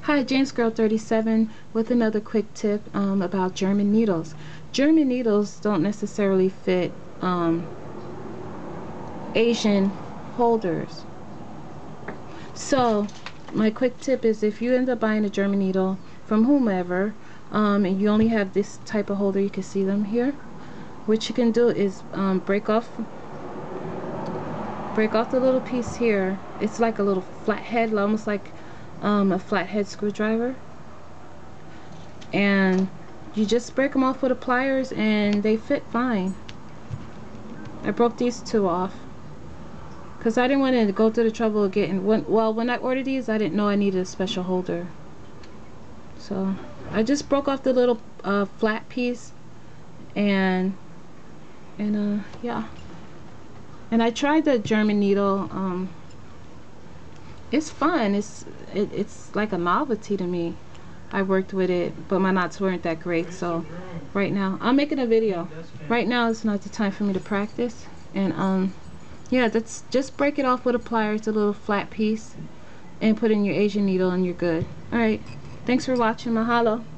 Hi, James Girl 37 with another quick tip about German needles. German needles don't necessarily fit Asian holders. So my quick tip is, if you end up buying a German needle from whomever, and you only have this type of holder, you can see them here. What you can do is break off the little piece here. It's like a little flathead, almost like a flathead screwdriver, and you just break them off with the pliers and they fit fine. I broke these two off because I didn't want to go through the trouble of getting when I ordered these, I didn't know I needed a special holder, so I just broke off the little flat piece and yeah. And I tried the German needle. It's fun. It's like a novelty to me. I worked with it, but my knots weren't that great. So right now, I'm making a video. Right now is not the time for me to practice. And yeah, that's just break it off with a plier. It's a little flat piece, and put in your Asian needle, and you're good. All right. Thanks for watching. Mahalo.